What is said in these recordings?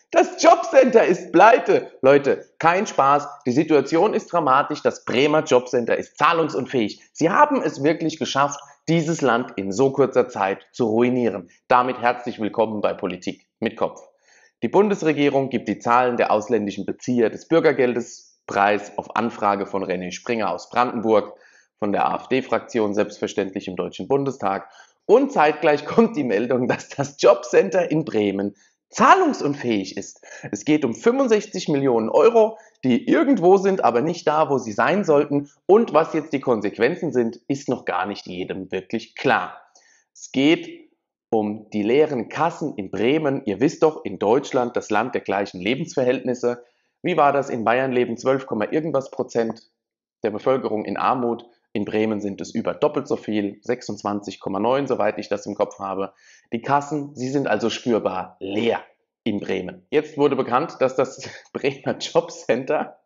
Das Jobcenter ist pleite. Leute, kein Spaß. Die Situation ist dramatisch. Das Bremer Jobcenter ist zahlungsunfähig. Sie haben es wirklich geschafft, dieses Land in so kurzer Zeit zu ruinieren. Damit herzlich willkommen bei Politik mit Kopf. Die Bundesregierung gibt die Zahlen der ausländischen Bezieher des Bürgergeldes preis auf Anfrage von René Springer aus Brandenburg, von der AfD-Fraktion selbstverständlich im Deutschen Bundestag. Und zeitgleich kommt die Meldung, dass das Jobcenter in Bremen zahlungsunfähig ist. Es geht um 65 Millionen Euro, die irgendwo sind, aber nicht da, wo sie sein sollten. Und was jetzt die Konsequenzen sind, ist noch gar nicht jedem wirklich klar. Es geht um die leeren Kassen in Bremen. Ihr wisst doch, in Deutschland das Land der gleichen Lebensverhältnisse. Wie war das? In Bayern leben 12, irgendwas Prozent der Bevölkerung in Armut. In Bremen sind es über doppelt so viel, 26,9, soweit ich das im Kopf habe. Die Kassen, sie sind also spürbar leer in Bremen. Jetzt wurde bekannt, dass das Bremer Jobcenter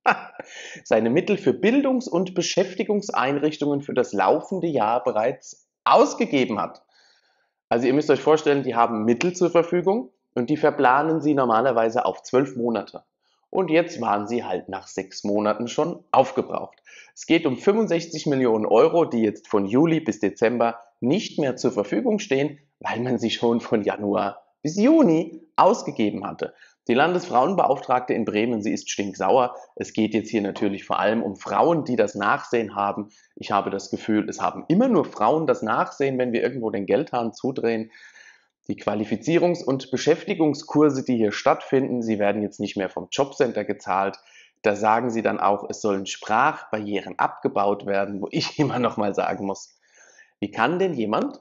seine Mittel für Bildungs- und Beschäftigungseinrichtungen für das laufende Jahr bereits ausgegeben hat. Also ihr müsst euch vorstellen, die haben Mittel zur Verfügung und die verplanen sie normalerweise auf 12 Monate. Und jetzt waren sie halt nach 6 Monaten schon aufgebraucht. Es geht um 65 Millionen Euro, die jetzt von Juli bis Dezember nicht mehr zur Verfügung stehen, weil man sie schon von Januar bis Juni ausgegeben hatte. Die Landesfrauenbeauftragte in Bremen, sie ist stinksauer. Es geht jetzt hier natürlich vor allem um Frauen, die das Nachsehen haben. Ich habe das Gefühl, es haben immer nur Frauen das Nachsehen, wenn wir irgendwo den Geldhahn zudrehen. Die Qualifizierungs- und Beschäftigungskurse, die hier stattfinden, sie werden jetzt nicht mehr vom Jobcenter gezahlt. Da sagen sie dann auch, es sollen Sprachbarrieren abgebaut werden, wo ich immer noch mal sagen muss, wie kann denn jemand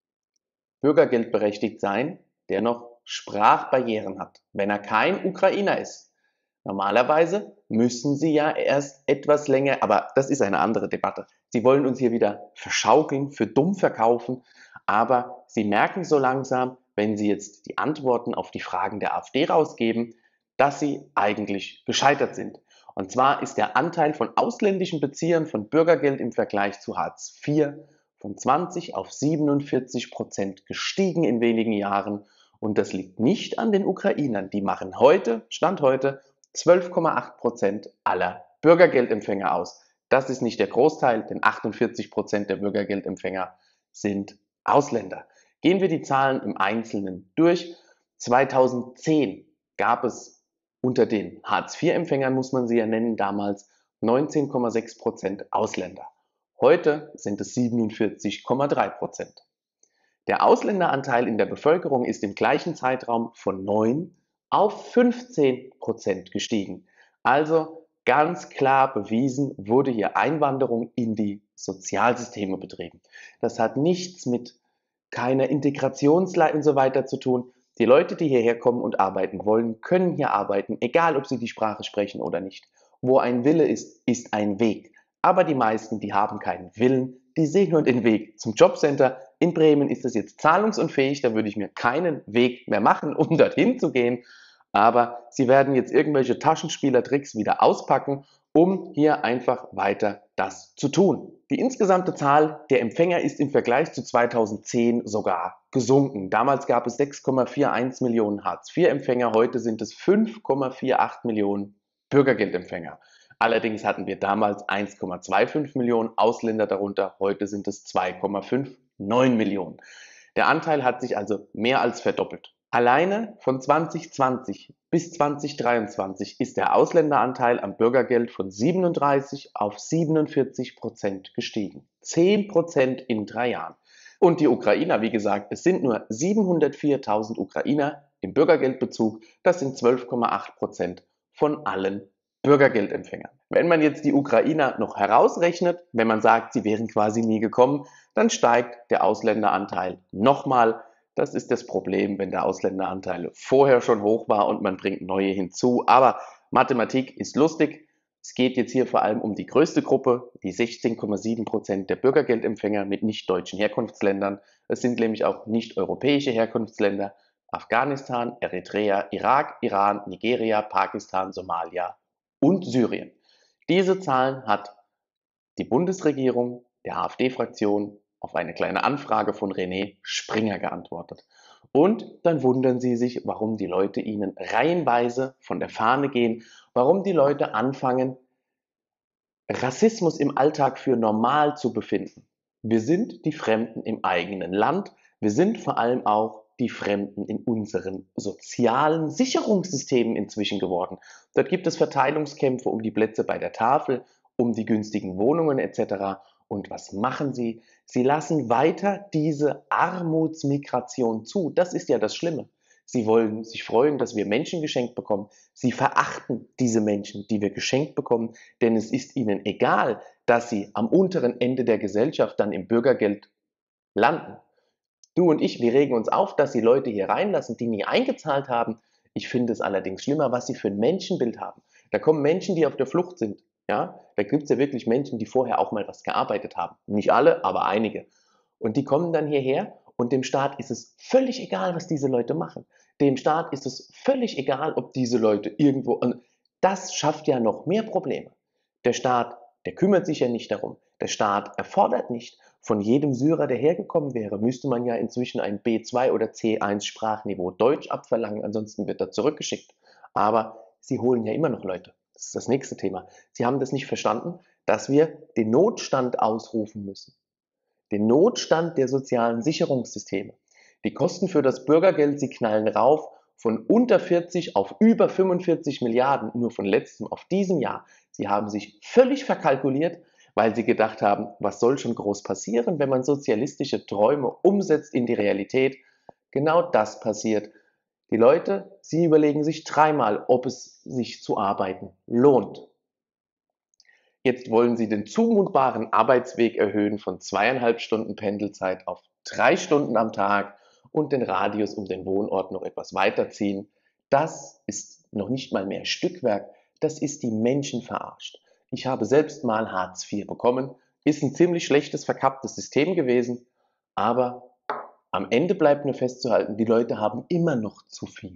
bürgergeldberechtigt sein, der noch Sprachbarrieren hat, wenn er kein Ukrainer ist? Normalerweise müssen sie ja erst etwas länger, aber das ist eine andere Debatte. Sie wollen uns hier wieder verschaukeln, für dumm verkaufen, aber sie merken so langsam, wenn sie jetzt die Antworten auf die Fragen der AfD rausgeben, dass sie eigentlich gescheitert sind. Und zwar ist der Anteil von ausländischen Beziehern von Bürgergeld im Vergleich zu Hartz IV von 20 auf 47% gestiegen in wenigen Jahren. Und das liegt nicht an den Ukrainern. Die machen heute, Stand heute, 12,8% aller Bürgergeldempfänger aus. Das ist nicht der Großteil, denn 48% der Bürgergeldempfänger sind Ausländer. Gehen wir die Zahlen im Einzelnen durch. 2010 gab es unter den Hartz-IV-Empfängern, muss man sie ja nennen, damals 19,6% Ausländer. Heute sind es 47,3%. Der Ausländeranteil in der Bevölkerung ist im gleichen Zeitraum von 9 auf 15% gestiegen. Also ganz klar bewiesen wurde hier Einwanderung in die Sozialsysteme betrieben. Das hat nichts mit keiner Integrationsleistung und so weiter zu tun. Die Leute, die hierher kommen und arbeiten wollen, können hier arbeiten, egal ob sie die Sprache sprechen oder nicht. Wo ein Wille ist, ist ein Weg. Aber die meisten, die haben keinen Willen, die sehen nur den Weg zum Jobcenter. In Bremen ist es jetzt zahlungsunfähig, da würde ich mir keinen Weg mehr machen, um dorthin zu gehen. Aber sie werden jetzt irgendwelche Taschenspielertricks wieder auspacken, um hier einfach weiter das zu tun. Die insgesamte Zahl der Empfänger ist im Vergleich zu 2010 sogar gesunken. Damals gab es 6,41 Millionen Hartz-IV-Empfänger, heute sind es 5,48 Millionen Bürgergeldempfänger. Allerdings hatten wir damals 1,25 Millionen Ausländer darunter, heute sind es 2,59 Millionen. Der Anteil hat sich also mehr als verdoppelt. Alleine von 2020 bis 2023 ist der Ausländeranteil am Bürgergeld von 37 auf 47% gestiegen. 10% in 3 Jahren. Und die Ukrainer, wie gesagt, es sind nur 704.000 Ukrainer im Bürgergeldbezug. Das sind 12,8% von allen Bürgergeldempfängern. Wenn man jetzt die Ukrainer noch herausrechnet, wenn man sagt, sie wären quasi nie gekommen, dann steigt der Ausländeranteil nochmal. Das ist das Problem, wenn der Ausländeranteil vorher schon hoch war und man bringt neue hinzu. Aber Mathematik ist lustig. Es geht jetzt hier vor allem um die größte Gruppe, die 16,7% der Bürgergeldempfänger mit nicht-deutschen Herkunftsländern. Es sind nämlich auch nicht-europäische Herkunftsländer: Afghanistan, Eritrea, Irak, Iran, Nigeria, Pakistan, Somalia und Syrien. Diese Zahlen hat die Bundesregierung der AfD-Fraktion auf eine kleine Anfrage von René Springer geantwortet. Und dann wundern sie sich, warum die Leute ihnen reihenweise von der Fahne gehen, warum die Leute anfangen, Rassismus im Alltag für normal zu befinden. Wir sind die Fremden im eigenen Land. Wir sind vor allem auch die Fremden in unseren sozialen Sicherungssystemen inzwischen geworden. Dort gibt es Verteilungskämpfe um die Plätze bei der Tafel, um die günstigen Wohnungen etc. Und was machen sie? Sie lassen weiter diese Armutsmigration zu. Das ist ja das Schlimme. Sie wollen sich freuen, dass wir Menschen geschenkt bekommen. Sie verachten diese Menschen, die wir geschenkt bekommen, denn es ist ihnen egal, dass sie am unteren Ende der Gesellschaft dann im Bürgergeld landen. Du und ich, wir regen uns auf, dass sie Leute hier reinlassen, die nie eingezahlt haben. Ich finde es allerdings schlimmer, was sie für ein Menschenbild haben. Da kommen Menschen, die auf der Flucht sind. Ja, da gibt es ja wirklich Menschen, die vorher auch mal was gearbeitet haben. Nicht alle, aber einige. Und die kommen dann hierher und dem Staat ist es völlig egal, was diese Leute machen. Dem Staat ist es völlig egal, ob diese Leute irgendwo. Und das schafft ja noch mehr Probleme. Der Staat, der kümmert sich ja nicht darum. Der Staat erfordert nicht. Von jedem Syrer, der hergekommen wäre, müsste man ja inzwischen ein B2 oder C1 Sprachniveau Deutsch abverlangen, ansonsten wird er zurückgeschickt. Aber sie holen ja immer noch Leute. Das ist das nächste Thema. Sie haben das nicht verstanden, dass wir den Notstand ausrufen müssen. Den Notstand der sozialen Sicherungssysteme. Die Kosten für das Bürgergeld, sie knallen rauf von unter 40 auf über 45 Milliarden, nur von letztem auf diesem Jahr. Sie haben sich völlig verkalkuliert, weil sie gedacht haben, was soll schon groß passieren, wenn man sozialistische Träume umsetzt in die Realität. Genau das passiert. Die Leute, sie überlegen sich dreimal, ob es sich zu arbeiten lohnt. Jetzt wollen sie den zumutbaren Arbeitsweg erhöhen von 2,5 Stunden Pendelzeit auf 3 Stunden am Tag und den Radius um den Wohnort noch etwas weiterziehen. Das ist noch nicht mal mehr Stückwerk, das ist die Menschen verarscht. Ich habe selbst mal Hartz IV bekommen, ist ein ziemlich schlechtes, verkapptes System gewesen, aber am Ende bleibt nur festzuhalten, die Leute haben immer noch zu viel.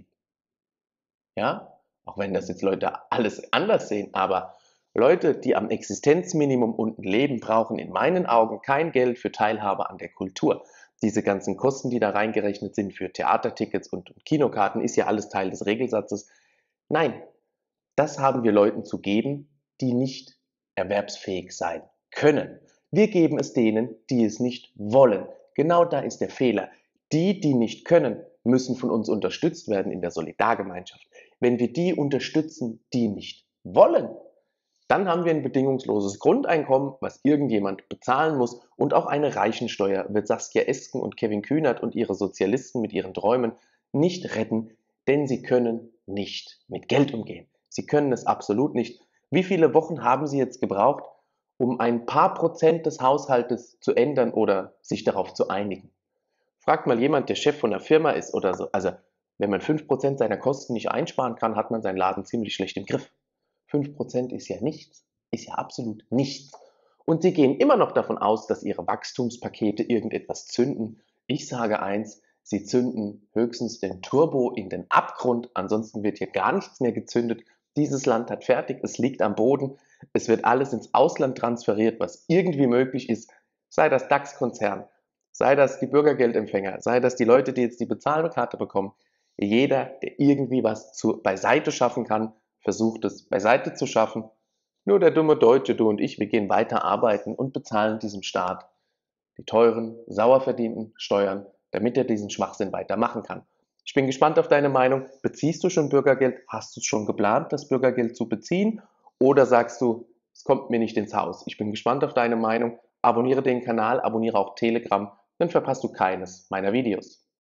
Ja, auch wenn das jetzt Leute alles anders sehen, aber Leute, die am Existenzminimum unten leben, brauchen in meinen Augen kein Geld für Teilhabe an der Kultur. Diese ganzen Kosten, die da reingerechnet sind für Theatertickets und Kinokarten, ist ja alles Teil des Regelsatzes. Nein, das haben wir Leuten zu geben, die nicht erwerbsfähig sein können. Wir geben es denen, die es nicht wollen. Genau da ist der Fehler. Die, die nicht können, müssen von uns unterstützt werden in der Solidargemeinschaft. Wenn wir die unterstützen, die nicht wollen, dann haben wir ein bedingungsloses Grundeinkommen, was irgendjemand bezahlen muss, und auch eine Reichensteuer wird Saskia Esken und Kevin Kühnert und ihre Sozialisten mit ihren Träumen nicht retten, denn sie können nicht mit Geld umgehen. Sie können es absolut nicht. Wie viele Wochen haben Sie jetzt gebraucht, um ein paar Prozent des Haushaltes zu ändern oder sich darauf zu einigen? Fragt mal jemand, der Chef von einer Firma ist oder so. Also, wenn man 5% seiner Kosten nicht einsparen kann, hat man seinen Laden ziemlich schlecht im Griff. 5% ist ja nichts, ist ja absolut nichts. Und sie gehen immer noch davon aus, dass ihre Wachstumspakete irgendetwas zünden. Ich sage eins, sie zünden höchstens den Turbo in den Abgrund, ansonsten wird hier gar nichts mehr gezündet. Dieses Land hat fertig, es liegt am Boden, es wird alles ins Ausland transferiert, was irgendwie möglich ist, sei das DAX-Konzern, sei das die Bürgergeldempfänger, sei das die Leute, die jetzt die Bezahlkarte bekommen. Jeder, der irgendwie was beiseite schaffen kann, versucht es beiseite zu schaffen. Nur der dumme Deutsche, du und ich, wir gehen weiter arbeiten und bezahlen diesem Staat die teuren, sauer verdienten Steuern, damit er diesen Schwachsinn weitermachen kann. Ich bin gespannt auf deine Meinung. Beziehst du schon Bürgergeld? Hast du schon geplant, das Bürgergeld zu beziehen? Oder sagst du, es kommt mir nicht ins Haus? Ich bin gespannt auf deine Meinung. Abonniere den Kanal, abonniere auch Telegram, dann verpasst du keines meiner Videos.